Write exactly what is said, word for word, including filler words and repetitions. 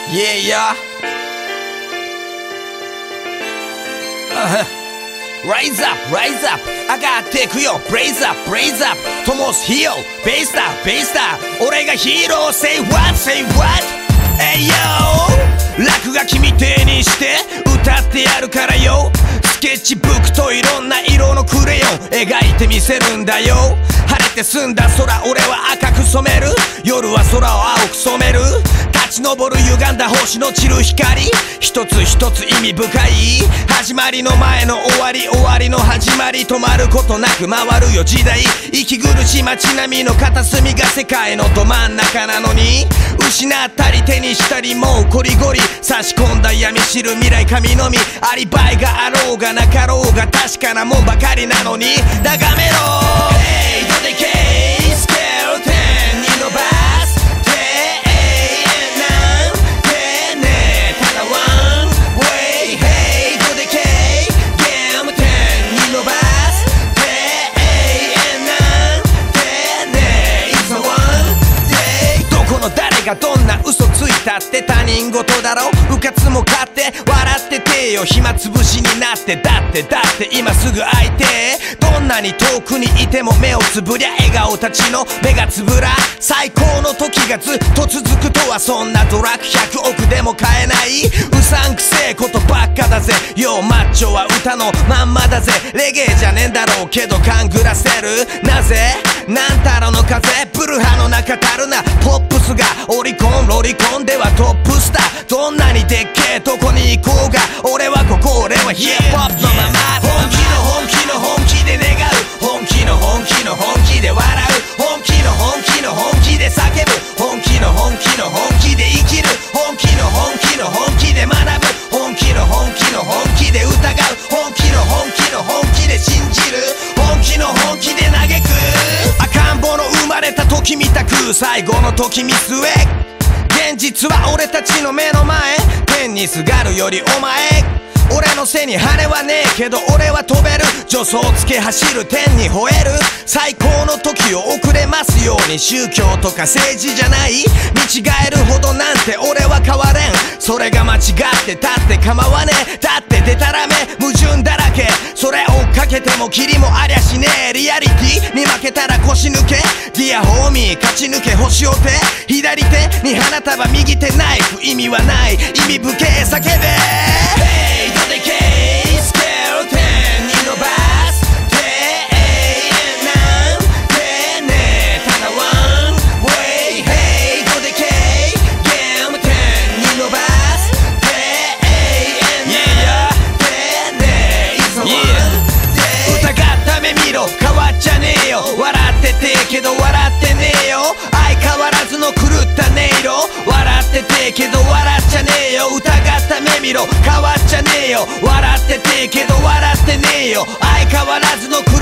Yeah, yeah. Uh-huh. Rise up, rise up. 上がっていくよ。Blaze up, blaze up. 灯す火を。ベースだ、ベースだ。俺がヒーロー。Say what, say what? Hey yo. 落書きみてえにして歌ってやるからよ。スケッチブックといろんな色のクレヨン描いてみせるんだよ。晴れて澄んだ空、俺は赤く染める。夜は空を青く染める。立ち上る歪んだ星の散る光、一つ一つ意味深い。始まりの前の終わり、終わりの始まり。止まることなく回るよ時代。息苦しい街並みの片隅が世界のど真ん中なのに、失ったり手にしたりもうこりごり差し込んだ闇知る未来神のみ。アリバイがあろうがなかろうが確かなもんばかりなのに眺めろ。Hey, どでけいスケルテンに伸ばす手なんてねただワン way。 Hey, どでけいゲーム点に伸ばす手なんてね It's a one day。 どこの誰がどんな嘘ついたって他人事だろ。うかつも勝って笑っててよ。暇つぶしになってだってだって今すぐ会いて。どんなに遠くにいても目をつぶりゃ笑顔たちの目がつぶら。最高の時がずっと続くとはそんなドラッグひゃくおくでも買えない。うさんくせえことばっかだぜ。ようマッチョは歌のまんまだぜ。レゲエじゃねえんだろうけど勘ぐらせる。なぜなんたらの風ブルハの中たるなポップスがオリコンロリコンではトップスター。どんなにでっけえとこに行こうが俺はここ俺はヒップホップのまま。本気の本気の本気で願う。本気の本気の本気で笑う。本気の本気の本気で叫ぶ。本気の本気の本気で生きる。本気の本気の本気で学ぶ。本気の本気の本気で疑う。本気の本気の本気で信じる。本気の本気で嘆く。赤ん坊の生まれた時みたく最後の時見据え。現実は俺たちの目の前。天にすがるよりお前。俺の背に羽はねえけど俺は飛べる。助走つけ走る天に吠える。最高の時を遅れますように。宗教とか政治じゃない。見違えるほどなんて俺は変われん。それが間違ってたって構わねえ。だってデタラメ矛盾だらけ。それ追っかけてもキリもありゃしねえ。リアリティに負けたら腰抜け。ディアホーミー勝ち抜け星を手。左手に花束右手ナイフ。意味はない意味深え叫べ。Heyどでけいスケルテンに伸ばす手なんてねただワン way。 Hey どでけいゲーム点に伸ばす手なんてね It's a one day。 疑った目見ろ変わっちゃねえよ。笑っててけど笑ってねえよ。相変わらずの狂った音色。笑っててけど笑っちゃねえよ。疑った目見ろ変わっちゃねえよ。笑っててけど笑ってねえよ。相変わらずの狂